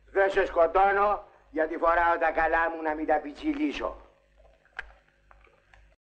Δεν σε σκοτώνω γιατί φοράω τα καλά μου να μην τα πιτσιλήσω.